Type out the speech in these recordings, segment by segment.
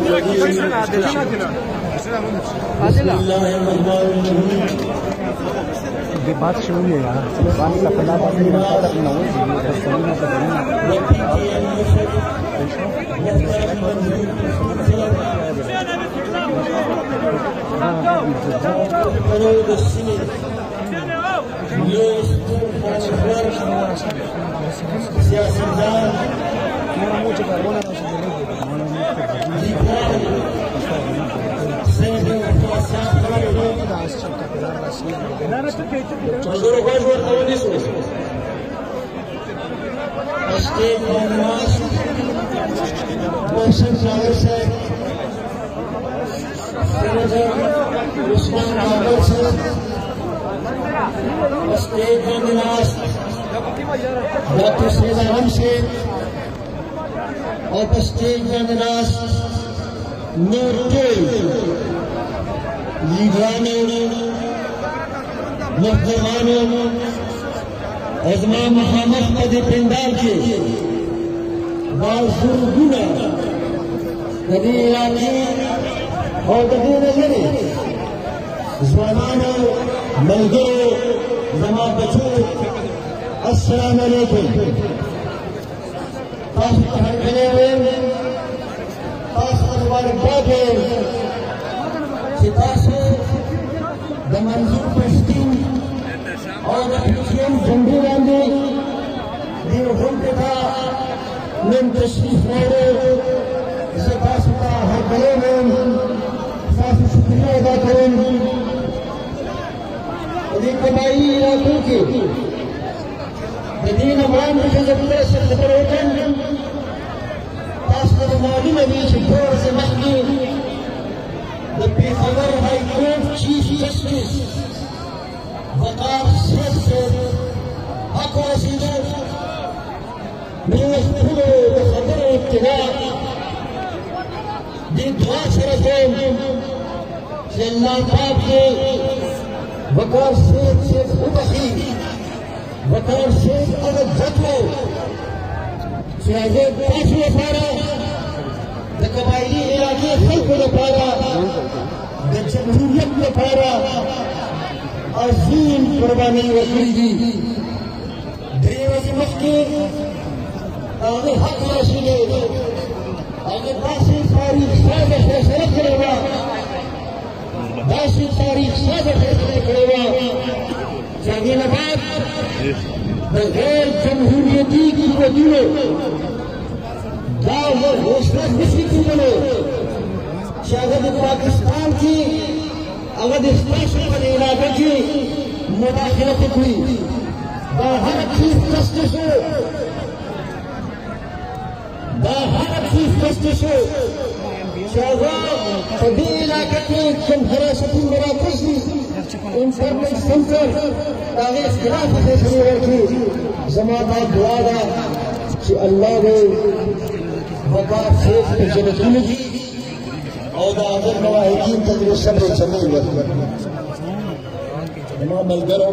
ये बात शुरू है यार पानी का पला बात नहीं बनता अपना वो सही ازمان محمد قد پندار کے بازرگونا قدی علاقی اور قدی نظری زوانانو ملگرو زمان بچو السلام علیکم تاسو تحر کنے ہوئے تاسو مبارک باد ہوئے کہ تاسو دا منظور پشتین اور اپنیشن جنڈی باندھی دین غلطے تھا من تشریف موڑے اسے تاسو کا ہر بلے میں تاسو شکریہ ادا کریں ادھی قبائی علاقوں کی دین عوام کے ضرورت سے خبر ہوتے ہیں تاسو کا معلوم ہے کہ دور سے مخنی the Peshawar High Court Chief Justice وقار سید سے حق و رسیدت میرے پھولو خبر ابتداء دی دعا سرکم کہ اللہ پاک کے وقار سید سے خودخی وقار سید اگر جتو کہ اگر پاسو افارا دا قبائلی علاقے خلق لپارا دا جمہوریت لپارا عظیم قربانی وکړي دي درې ورځې مخکې هغه حق رسېدلی هغه داسې تاریخ سازه فیصله کړې وه داسې تاریخ سازه فیصله کړې وه چې هغې نه بعد د غیر جمهوریتي قوتونو دا حوصله نشي کېدلی چې هغه د پاکستان کې هغه د ستاسو په علاقه کې مداخلت وکړي دا هغه چیف جسټس چې هغه په دې علاقه کې کوم حراستي مراکز دي انفارمنټ سنټر هغې اختلاف فیصلې ورکړي زما دا دعا ده چې الله دې وقار سید په جنتونو کې او دا اگر مواهدین ته دې صبر جمیل ورکړي زما ملګرو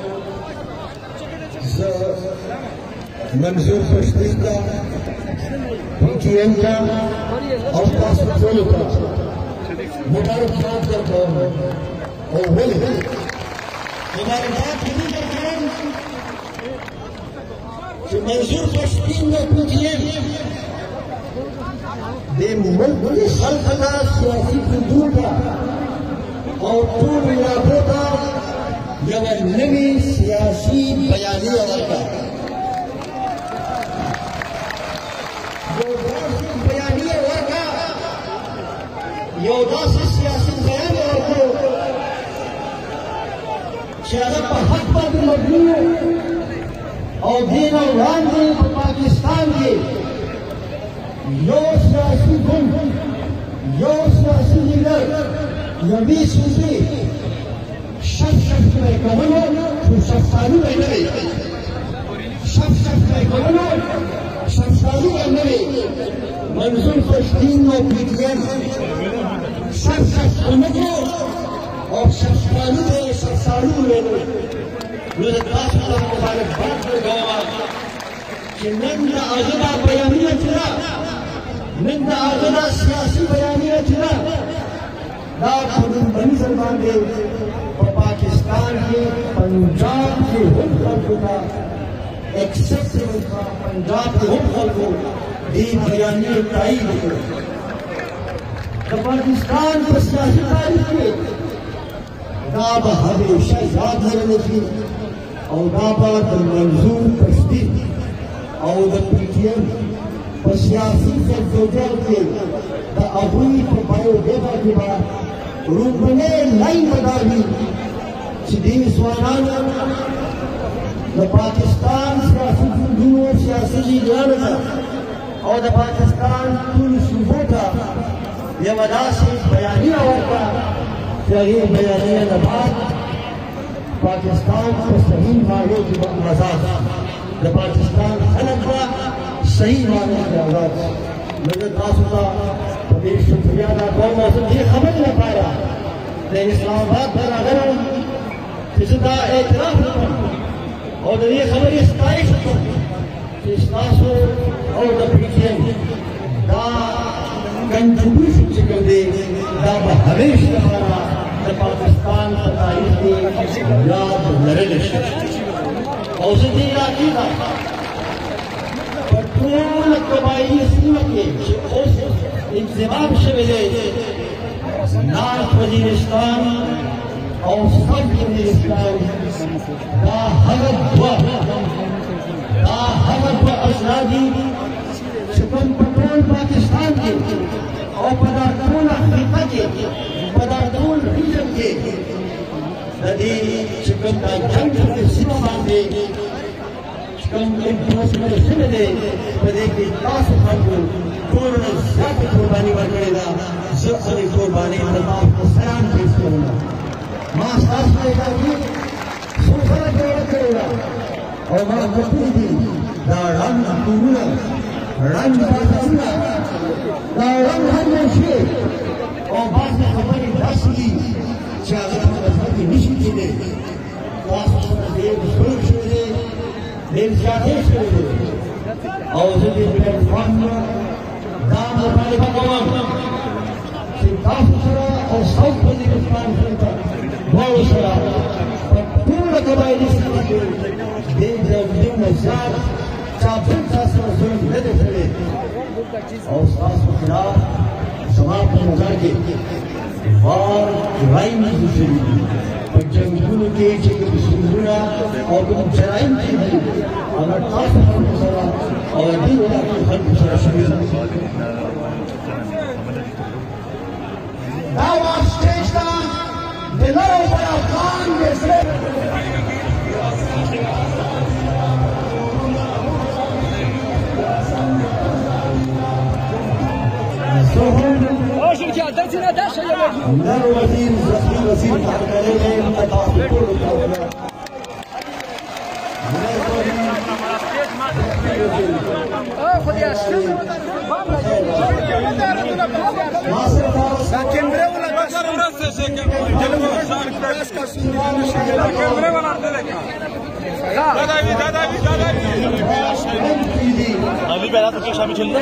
زه منظور پښتین ته PTN ته او تاسو ټولو ته مبارکباد درکوم او ولې مبارکباد دې درکوم چې منظور پښتین د PTN د ملک خلق ته سیاسي ګوندونو ته او ټول علاقو ته یوه نوې سیاسي بیانیه ورکړه یو داسې سیاسي بیان ورکړو چې هغه په حق باندې مبني او دې نه وړاندې په پاکستان کې یو سیاسي ګوند یو سیاسي لیډر یوې صوبې شف کولو خو شفتالو به نه وي شف کولو شفتالو به نه وي منظور پښتین او PTN شف ونکړو او شفتالو به شفتالو وویلو نو د تاسو ته مبارکباد درکوم چې نن د هغه دا بیانیه چې ده نن دا هغه سیاسي بیانیه چې دا په بني زبان دی په پاکستان کې پنجاب کې هم خلکو ته ایکسپټیبل کا پنجاب کې هم خلکو دې بیانیه تایید کړه د پاکستان په سیاسي تاریخ کې دا به همیشه یاد لرل شي او دا به د منظور تشدید او د پی ټي ایم په سیاسي جدوجہد کې د هغوی په بایوډیټا کې به روپنې لاین بداوي چې دې ځوانانو د پاکستان سیاسي ګوندونو سیاسي لیډرانو ته او د پاکستان ټولو صوبو ته یوه داسې بیانیه ورکړه چې هغې بیانیه نه بعد پاکستان په صحیح معنی کې به آزاد د پاکستان خلک به صحیح معنی کې آزاد نو زه تاسو ته په دې شکریه ادا کوم او زه دې خبرې لپاره د اسلام آباد ته راغلی چې زه دا اعتراف وکړم او د دې خبرې ستایش وکړم چې ستاسو او د پی ټي ایم دا کنټریبیوشن چې کوم دی دا به همیشه لپاره د پاکستان په تاریخ کې یاد لرلی شي او زه دې علاقې ته په ټوله قبایلي سیمه کې چې اوس انضمام شوی دی نارت وزیرستان او سب وزیرستان دا هغه دوه اضلاع دي چې کوم په ټول پاکستان کې او په دا ټوله خطه کې په دا ټول ریجن کې د دې چې کوم دا جنګ په سیمه باندې چې کوم انفورسمنټ شوی دی په دې کې تاسو خلکو ټولو زیاته قرباني ورکړې ده زه هغې قربانۍ ته تاسو سلام پیش کوم ما ستاسو ادارې څو سره جوړه کړې ده او ما کتلي دي دا ړنګ کورونه ړنګ بازارونه دا ړنګ خاموشي او بعضې خبرې داسې دي چې هغه په مذهب کې نشي کېدی تاسو سره ډېر ظلم شوی دی ډېر زیاتې شوی دی او زه دې پلیټفارم نه دا مطالبه کوم چې تاسو سره او ساوث وزیرستان سره دواړو سره په ټوله قبایلي سیمه کې ډېر ډېر زیات چا بل چا سره ظلم نه دی کړی او ستاسو خلاف زما په نظر کې وار جرایم شوي دي په جنګونو کې چې کوم ستونزونه او کوم جرایم چې دي هغه تاسو خلکو سره او دې علاقې خلکو سره شوي دي دا وار سټیج ته د لرو پر افغان د اسلام نر وزیر زخمی وزیر تحقیقی ہے متفاقر Ali Bela to شامل شد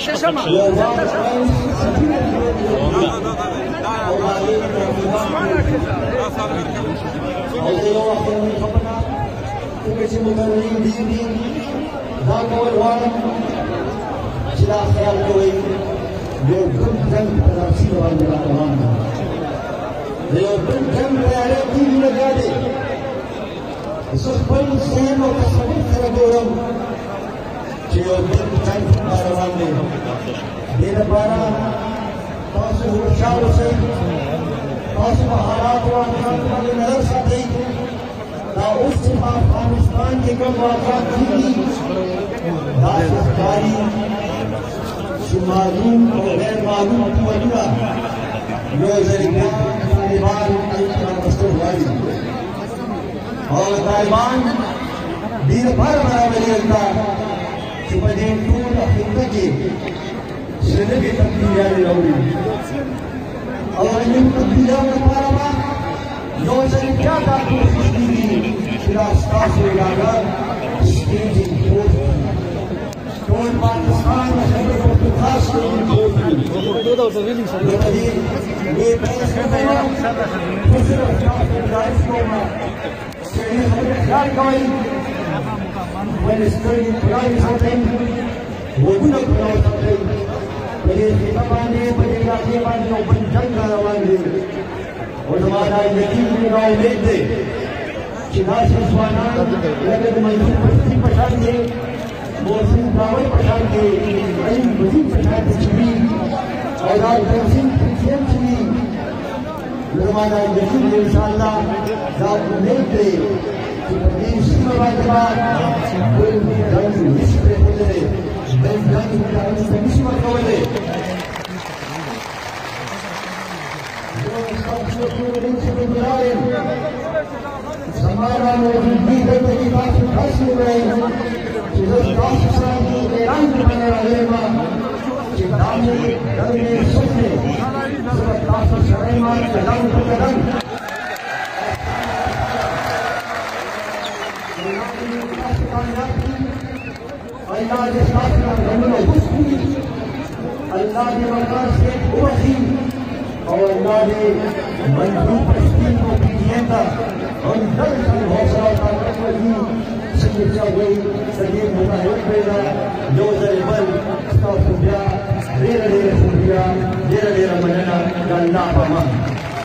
چې یو بل ټایم روان دی دې لپاره تاسو هوښیار اوسئ تاسو په حالاتو باندې نظر ساتئ دا اوس چې په افغانستان کې کوم واقعات کېږي داسې ښکاري چې معلوم او غیر معلوم قوتونه یو ځل بیا طالبان هلته راوستل غواړي او طالبان دې لپاره راغلي دلته چې په دې ټوله خطه کې څه نوې تبدیلیانې راوړي او د دې تبدیلیانو لپاره به یو ځل بیا دا کوښښ کېږي چې دا ستاسو اراده سټیجینګ ټول پاکستان د خیبر پختونخوا سټیجینګ Dia